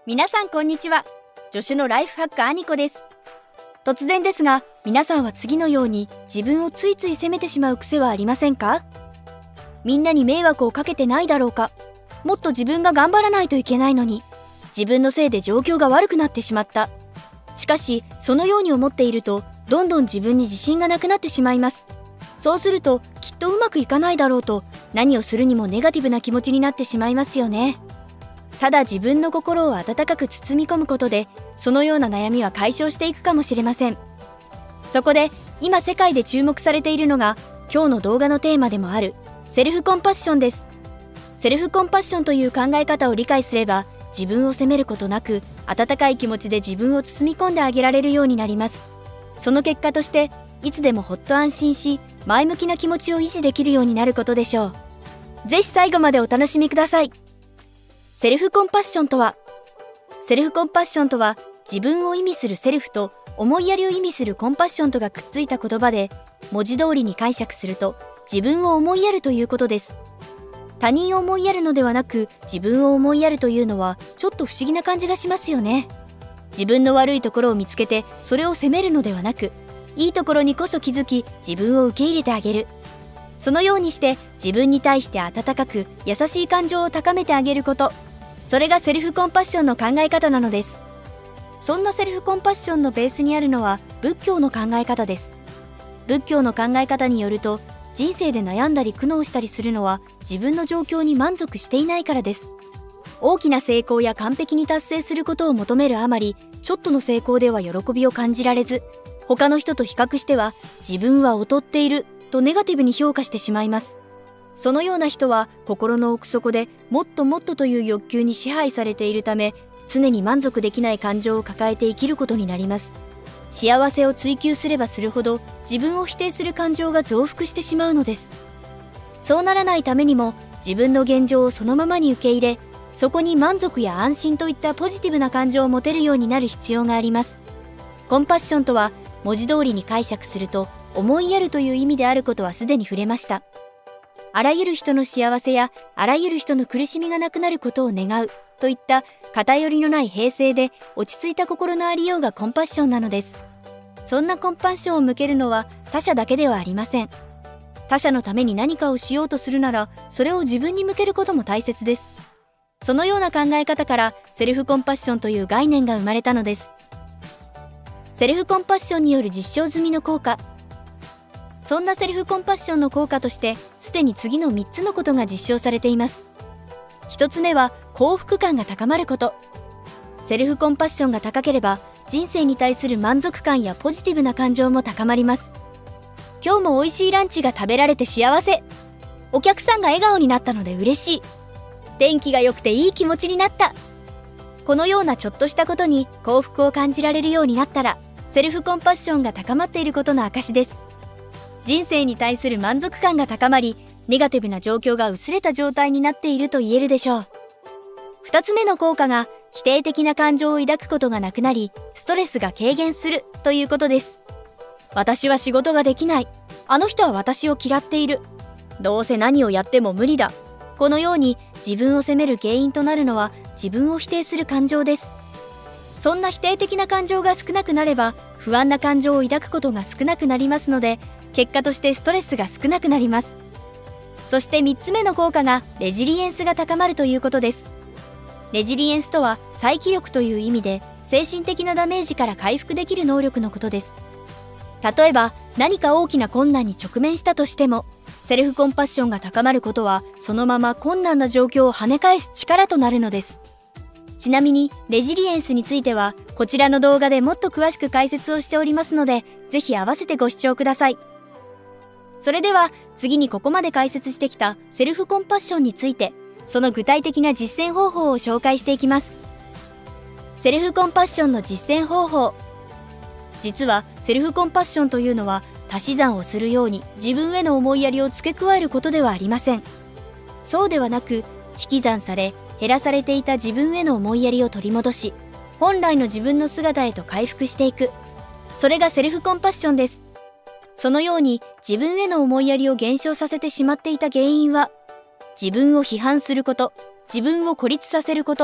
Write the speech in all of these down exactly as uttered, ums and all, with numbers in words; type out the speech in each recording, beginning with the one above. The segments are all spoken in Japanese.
皆さんこんにちは。助手のライフハッカーアニコです。突然ですが、皆さんは次のように自分をついつい責めてしまう癖はありませんか？みんなに迷惑をかけてないだろうか？もっと自分が頑張らないといけないのに、自分のせいで状況が悪くなってしまった。しかし、そのように思っていると、どんどん自分に自信がなくなってしまいます。そうすると、きっとうまくいかないだろうと、何をするにもネガティブな気持ちになってしまいますよね。ただ自分の心を温かく包み込むことで、そのような悩みは解消していくかもしれません。そこで、今世界で注目されているのが、今日の動画のテーマでもある、セルフコンパッションです。セルフコンパッションという考え方を理解すれば、自分を責めることなく、温かい気持ちで自分を包み込んであげられるようになります。その結果として、いつでもほっと安心し、前向きな気持ちを維持できるようになることでしょう。ぜひ最後までお楽しみください。セルフコンパッションとは、セルフコンパッションとは、自分を意味するセルフと思いやりを意味するコンパッションとがくっついた言葉で、文字通りに解釈すると、自分を思いやるということです。他人を思いやるのではなく、自分を思いやるというのは、ちょっと不思議な感じがしますよね。自分の悪いところを見つけて、それを責めるのではなく、いいところにこそ気づき、自分を受け入れてあげる。そのようにして、自分に対して温かく、優しい感情を高めてあげること。それがセルフコンパッションの考え方なのです。そんなセルフコンパッションのベースにあるのは仏教の考え方です。仏教の考え方によると、人生で悩んだり苦悩したりするのは自分の状況に満足していないからです。大きな成功や完璧に達成することを求めるあまり、ちょっとの成功では喜びを感じられず、他の人と比較しては自分は劣っているとネガティブに評価してしまいます。そのような人は心の奥底でもっともっとという欲求に支配されているため、常に満足できない感情を抱えて生きることになります。幸せを追求すればするほど自分を否定する感情が増幅してしまうのです。そうならないためにも自分の現状をそのままに受け入れ、そこに満足や安心といったポジティブな感情を持てるようになる必要があります。コンパッションとは文字通りに解釈すると思いやるという意味であることはすでに触れました。あらゆる人の幸せやあらゆる人の苦しみがなくなることを願うといった偏りのない平静で落ち着いた心のありようがコンパッションなのです。そんなコンパッションを向けるのは他者だけではありません。他者のために何かをしようとするなら、それを自分に向けることも大切です。そのような考え方からセルフコンパッションという概念が生まれたのです。セルフコンパッションによる実証済みの効果。そんなセルフコンパッションの効果として、すでに次のみっつのことが実証されています。ひとつめは幸福感が高まること。セルフコンパッションが高ければ、人生に対する満足感やポジティブな感情も高まります。今日も美味しいランチが食べられて幸せ。お客さんが笑顔になったので嬉しい。天気が良くていい気持ちになった。このようなちょっとしたことに幸福を感じられるようになったら、セルフコンパッションが高まっていることの証です。人生に対する満足感が高まり、ネガティブな状況が薄れた状態になっていると言えるでしょう。二つ目の効果が、否定的な感情を抱くことがなくなり、ストレスが軽減するということです。私は仕事ができない。あの人は私を嫌っている。どうせ何をやっても無理だ。このように自分を責める原因となるのは自分を否定する感情です。そんな否定的な感情が少なくなれば、不安な感情を抱くことが少なくなりますので、結果としてストレスが少なくなります。そしてみっつめの効果がレジリエンスが高まるということです。レジリエンスとは再起力という意味で、精神的なダメージから回復できる能力のことです。例えば何か大きな困難に直面したとしても、セルフコンパッションが高まることはそのまま困難な状況を跳ね返す力となるのです。ちなみにレジリエンスについてはこちらの動画でもっと詳しく解説をしておりますので、ぜひ合わせてご視聴ください。それでは次にここまで解説してきたセルフコンパッションについて、その具体的な実践方法を紹介していきます。セルフコンパッションの実践方法。実はセルフコンパッションというのは足し算をするように自分への思いやりを付け加えることではありません。そうではなく、引き算され減らされていた自分への思いやりを取り戻し、本来の自分の姿へと回復していく。それがセルフコンパッションです。そのように自分への思いやりを減少させてしまっていた原因は、自分を批判すること、自分を孤立させること、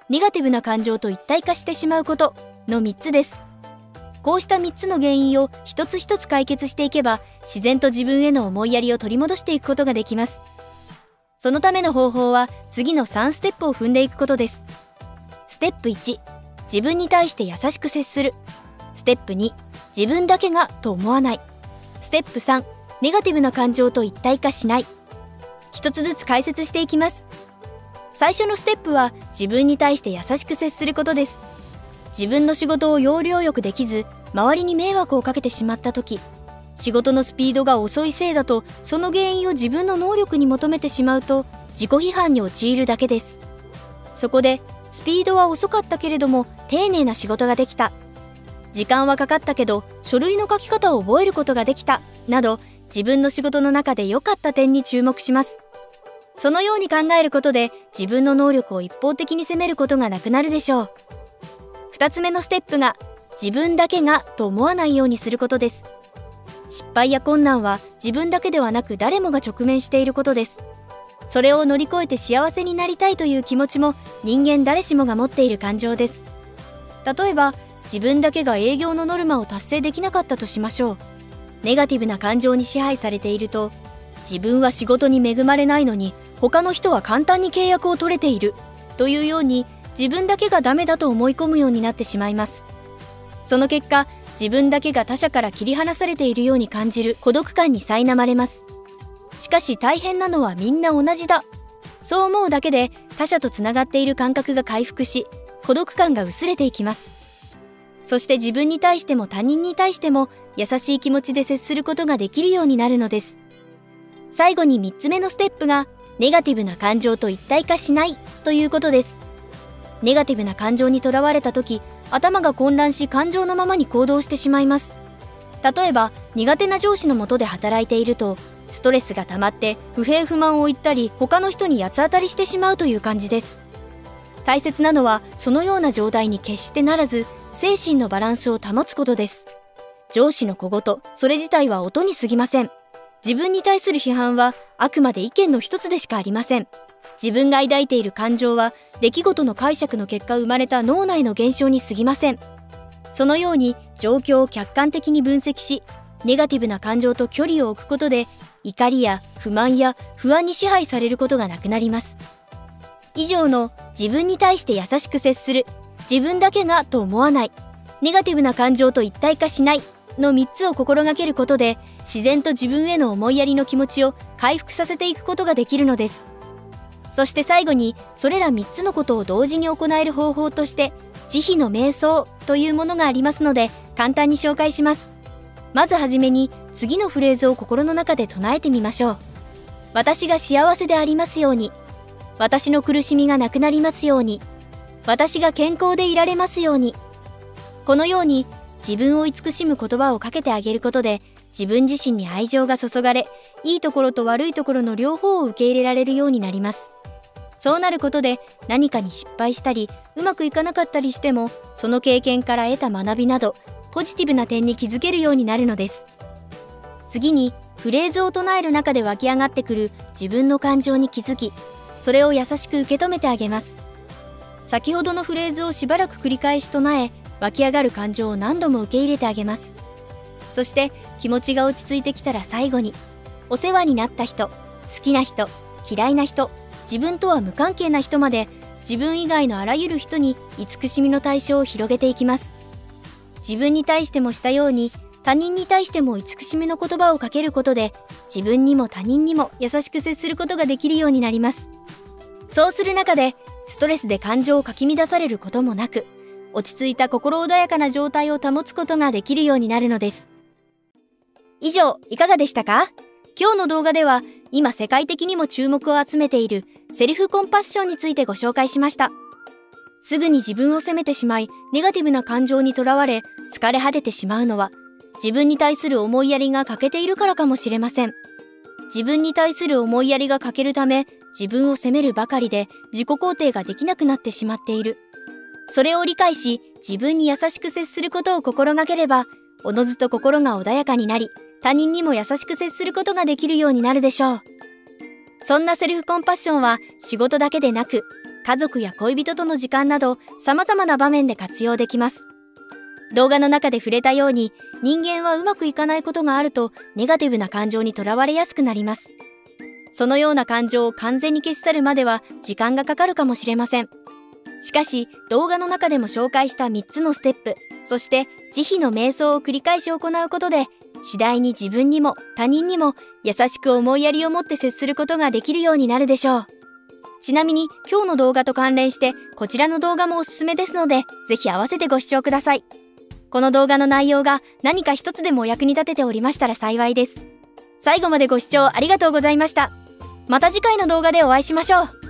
ネガティブな感情と一体化してしまうことのみっつです。こうしたみっつの原因を一つ一つ解決していけば、自然と自分への思いやりを取り戻していくことができます。そのための方法は次のさんステップを踏んでいくことです。ステップいち、自分に対して優しく接する。ステップに、自分だけがと思わない。ステップさん、ネガティブな感情と一体化しない。一つずつ解説していきます。最初のステップは自分に対して優しく接することです。自分の仕事を要領よくできず、周りに迷惑をかけてしまった時、仕事のスピードが遅いせいだと、その原因を自分の能力に求めてしまうと、自己批判に陥るだけです。そこで、スピードは遅かったけれども、丁寧な仕事ができた。時間はかかったけど、書類の書き方を覚えることができた。など、自分の仕事の中で良かった点に注目します。そのように考えることで、自分の能力を一方的に責めることがなくなるでしょう。二つ目のステップが、自分だけがと思わないようにすることです。失敗や困難は自分だけではなく誰もが直面していることです。それを乗り越えて幸せになりたいという気持ちも人間誰しもが持っている感情です。例えば、自分だけが営業のノルマを達成できなかったとしましょう。ネガティブな感情に支配されていると、自分は仕事に恵まれないのに他の人は簡単に契約を取れているというように、自分だけがダメだと思い込むようになってしまいます。その結果、自分だけが他者から切り離されているように感じる孤独感に苛まれます。しかし大変なのはみんな同じだ。そう思うだけで他者とつながっている感覚が回復し、孤独感が薄れていきます。そして自分に対しても他人に対しても優しい気持ちで接することができるようになるのです。最後にみっつめのステップが、ネガティブな感情と一体化しないということです。ネガティブな感情にとらわれたとき、頭が混乱し感情のままに行動してしまいます。例えば、苦手な上司の下で働いていると、ストレスが溜まって不平不満を言ったり、他の人に八つ当たりしてしまうという感じです。大切なのは、そのような状態に決してならず、精神のバランスを保つことです。上司の小言、それ自体は音に過ぎません。自分に対する批判はあくまで意見の一つでしかありません。自分が抱いている感情は出来事の解釈の結果生まれた脳内の現象に過ぎません。そのように状況を客観的に分析し、ネガティブな感情と距離を置くことで、怒りや不満や不安に支配されることがなくなります。以上の自分に対して優しく接する、自分だけがと思わない、ネガティブな感情と一体化しないのみっつを心がけることで、自然と自分への思いやりの気持ちを回復させていくことができるのです。そして最後に、それらみっつのことを同時に行える方法として、慈悲の瞑想というものがありますので、簡単に紹介します。まずはじめに、次のフレーズを心の中で唱えてみましょう。私が幸せでありますように。私の苦しみがなくなりますように。私が健康でいられますように。このように、自分を慈しむ言葉をかけてあげることで、自分自身に愛情が注がれ、いいところと悪いところの両方を受け入れられるようになります。そうなることで、何かに失敗したり、うまくいかなかったりしても、その経験から得た学びなど、ポジティブな点に気づけるようになるのです。次に、フレーズを唱える中で湧き上がってくる自分の感情に気づき、それを優しく受け止めてあげます。先ほどのフレーズをしばらく繰り返し唱え、湧き上がる感情を何度も受け入れてあげます。そして気持ちが落ち着いてきたら最後に、お世話になった人、好きな人、嫌いな人、自分とは無関係な人まで、自分以外のあらゆる人に慈しみの対象を広げていきます。自分に対してもしたように、他人に対しても慈しみの言葉をかけることで、自分にも他人にも優しく接することができるようになります。そうする中で、ストレスで感情をかき乱されることもなく、落ち着いた心穏やかな状態を保つことができるようになるのです。以上、いかがでしたか？今日の動画では、今世界的にも注目を集めているセルフコンパッションについてご紹介しました。すぐに自分を責めてしまい、ネガティブな感情にとらわれ、疲れ果ててしまうのは、自分に対する思いやりが欠けているからかもしれません。自分に対する思いやりが欠けるため、自分を責めるばかりで自己肯定ができなくなってしまっている。それを理解し、自分に優しく接することを心がければ、おのずと心が穏やかになり、他人にも優しく接することができるようになるでしょう。そんなセルフコンパッションは仕事だけでなく、 家族や恋人との時間など様々な場面で活用できます。動画の中で触れたように、人間はうまくいかないことがあるとネガティブな感情にとらわれやすくなります。そのような感情を完全に消し去るまでは時間がかかるかもしれません。しかし動画の中でも紹介したみっつのステップ、そして慈悲の瞑想を繰り返し行うことで、次第に自分にも他人にも優しく思いやりを持って接することができるようになるでしょう。ちなみに今日の動画と関連してこちらの動画もおすすめですので、ぜひ合わせてご視聴ください。この動画の内容が何か一つでもお役に立てておりましたら幸いです。最後までご視聴ありがとうございました。また次回の動画でお会いしましょう。